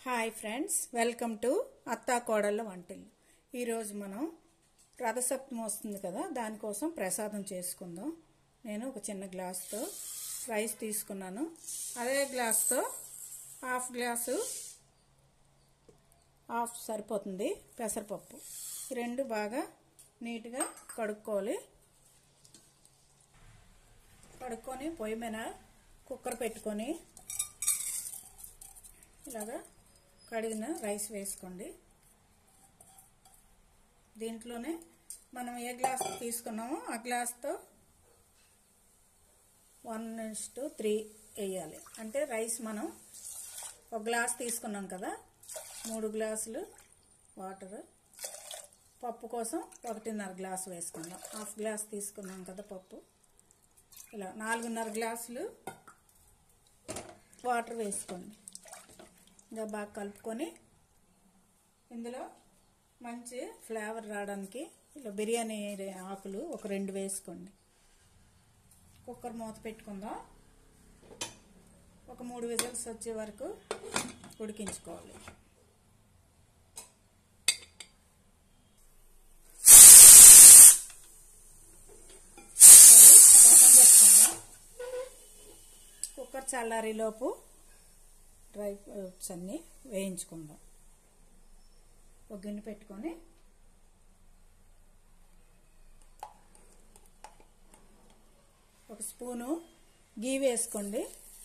Hi friends, welcome to అత్తా కోడళ్ళ వంటలు. ఈరోజు మనం రథసప్తమి వస్తుంది కదా, దానికోసం ప్రసాదం చేసుకుందాం. నేను ఒక చిన్న గ్లాస్తో రైస్ తీసుకున్నాను. అదే గ్లాస్తో హాఫ్ సరిపోతుంది పెసరపప్పు. ఈ రెండు బాగా నీట్గా కడుక్కొని పొయ్యి మీద కుక్కర్ పెట్టుకొని ఇలాగా కడిగిన రైస్ వేసుకోండి. దీంట్లోనే మనం ఏ గ్లాస్ తీసుకున్నామో ఆ గ్లాస్తో 1:3 వేయాలి. అంటే రైస్ మనం ఒక గ్లాస్ తీసుకున్నాం కదా, 3 గ్లాసులు వాటర్. పప్పు కోసం 1.5 గ్లాసు వేసుకుందాం. హాఫ్ గ్లాస్ తీసుకున్నాం కదా పప్పు. ఇలా 4.5 గ్లాసులు వాటర్ వేసుకోండి. ఇంకా బాగా కలుపుకొని ఇందులో మంచి ఫ్లేవర్ రావడానికి ఇలా బిర్యానీ ఆకులు ఒక 2 వేసుకోండి. కుక్కర్ మూత పెట్టుకుందాం. ఒక 3 విజిల్స్ వచ్చే వరకు ఉడికించుకోవాలి. కుక్కర్ చల్లారిలోపు డ్రై ఫ్రూట్స్ అన్నీ వేయించుకుందాం. ఒక గిన్నె పెట్టుకొని ఒక స్పూను గీ వేసుకోండి.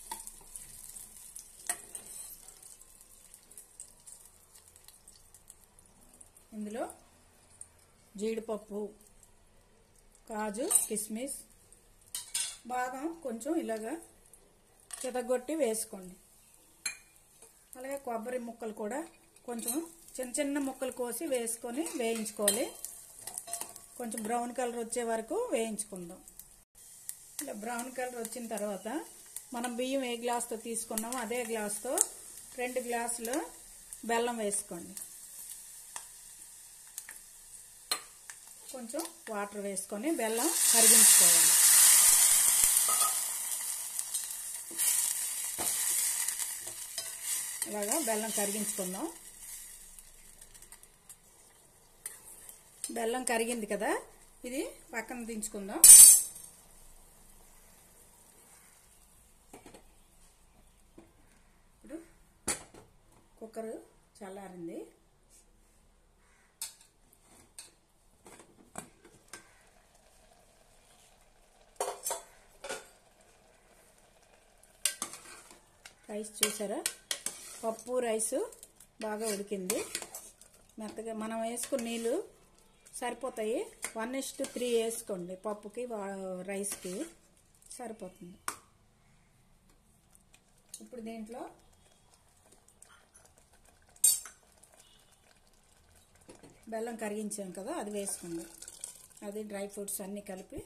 ఇందులో జీడిపప్పు, కాజు, కిస్మిస్, బాదం కొంచెం ఇలాగా చితగొట్టి వేసుకోండి. అలాగే కొబ్బరి ముక్కలు కూడా కొంచెం చిన్న చిన్న ముక్కలు కోసి వేసుకొని వేయించుకోవాలి. కొంచెం బ్రౌన్ కలర్ వచ్చే వరకు వేయించుకుందాం. ఇలా బ్రౌన్ కలర్ వచ్చిన తర్వాత మనం బియ్యం ఏ గ్లాస్తో తీసుకున్నామో అదే గ్లాస్తో 2 గ్లాసులు బెల్లం వేసుకోండి. కొంచెం వాటర్ వేసుకొని బెల్లం కరిగించుకోవాలి. ఇలాగా బెల్లం కరిగించుకుందాం. బెల్లం కరిగింది కదా, ఇది పక్కన దించుకుందాం. ఇప్పుడు కుక్కర్ చల్లారింది. రైస్ చూసారా, పప్పు రైసు బాగా ఉడికింది. మెత్తగా మనం వేసుకున్న నీళ్ళు సరిపోతాయి. 1:3 వేసుకోండి. పప్పుకి రైస్కి సరిపోతుంది. ఇప్పుడు దీంట్లో బెల్లం కరిగించాం కదా, అది వేసుకోండి. అది డ్రై ఫ్రూట్స్ అన్నీ కలిపి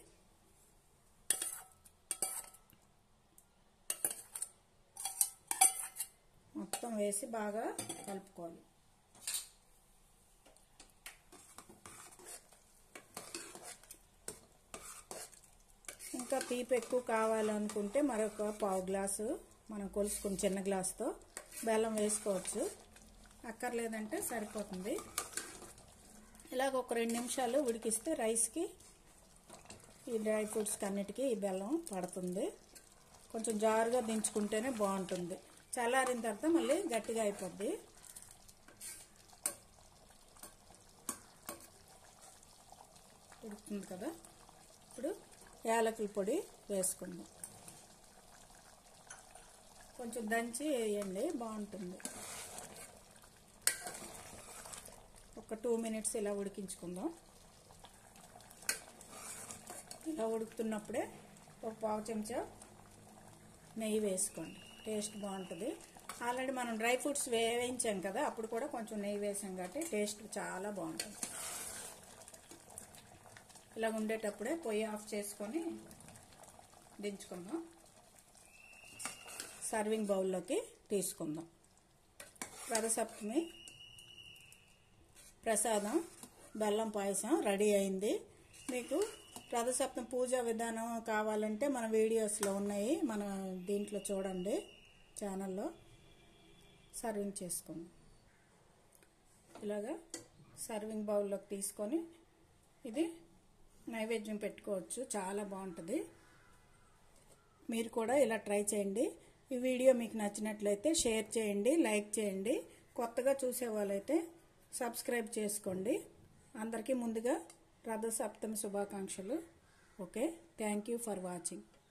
మొత్తం వేసి బాగా కలుపుకోవాలి. ఇంకా తీపి ఎక్కువ కావాలనుకుంటే మరొక పావు గ్లాసు మనం కొలుసుకుని చిన్న గ్లాసుతో బెల్లం వేసుకోవచ్చు. అక్కర్లేదంటే సరిపోతుంది. ఇలాగ ఒక 2 నిమిషాలు ఉడికిస్తే రైస్కి ఈ డ్రై ఫ్రూట్స్కి అన్నిటికీ ఈ బెల్లం పడుతుంది. కొంచెం జారుగా దించుకుంటేనే బాగుంటుంది. చల్లారిన తర్వాత మళ్ళీ గట్టిగా అయిపోద్ది. ఉడుకుతుంది కదా, ఇప్పుడు యాలకుల పొడి వేసుకుందాం. కొంచెం దంచి వేయండి, బాగుంటుంది. ఒక 2 మినిట్స్ ఇలా ఉడికించుకుందాం. ఇలా ఉడుకుతున్నప్పుడే ఒక పావు చెంచా నెయ్యి వేసుకోండి. టేస్ట్ బాగుంటుంది. ఆల్రెడీ మనం డ్రై ఫ్రూట్స్ వేయించాం కదా, అప్పుడు కూడా కొంచెం నెయ్యి వేసాం కాబట్టి టేస్ట్ చాలా బాగుంటుంది. ఇలా ఉండేటప్పుడే పొయ్యి ఆఫ్ చేసుకొని దించుకుందాం. సర్వింగ్ బౌల్లోకి తీసుకుందాం. రథసప్తమి ప్రసాదం బెల్లం పాయసం రెడీ అయింది. మీకు రథసప్తమి పూజా విధానం కావాలంటే మన వీడియోస్లో ఉన్నాయి, మన దీంట్లో చూడండి ఛానల్లో. సర్వింగ్ చేసుకుందాం. ఇలాగా సర్వింగ్ బౌల్లోకి తీసుకొని ఇది నైవేద్యం పెట్టుకోవచ్చు. చాలా బాగుంటుంది. మీరు కూడా ఇలా ట్రై చేయండి. ఈ వీడియో మీకు నచ్చినట్లయితే షేర్ చేయండి, లైక్ చేయండి. కొత్తగా చూసే వాళ్ళైతే సబ్స్క్రైబ్ చేసుకోండి. అందరికీ ముందుగా రథసప్తమి శుభాకాంక్షలు. Okay, thank you for watching.